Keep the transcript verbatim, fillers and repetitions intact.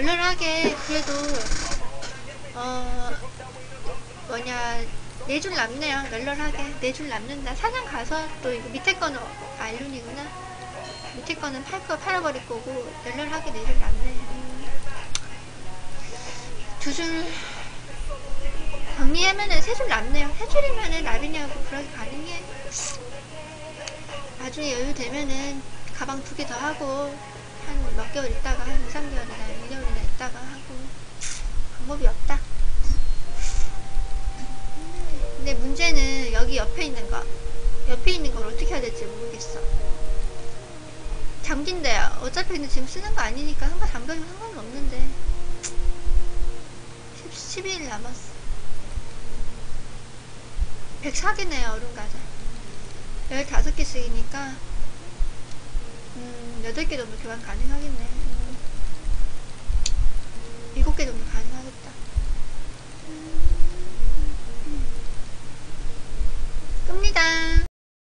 널널하게 그래도 어 뭐냐 네 줄 남네요. 널널하게 네 줄 남는다. 사냥 가서 또 이거 밑에 거는 알룬이구나. 밑에 거는 팔 거 팔아버릴 거고 널널하게 네 줄 남네. 음. 두 줄 정리하면은 세 줄 남네요. 세 줄이면은 라비니하고 그렇게 가능해. 나중에 여유 되면은 가방 두 개 더 하고 한 몇 개월 있다가 한 이, 삼 개월이나 이 개월이나 있다가 하고 방법이 없다. 근데 문제는 여기 옆에 있는 거 옆에 있는 걸 어떻게 해야 될지 모르겠어. 잠긴대요. 어차피 근데 지금 쓰는 거 아니니까 한가 잠겨도 상관은 없는데 십이 일 남았어. 백사 개네요. 얼음 과자 열다섯 개 쓰이니까 음 여덟 개 정도 교환 가능하겠네. 음, 일곱 개 정도 가능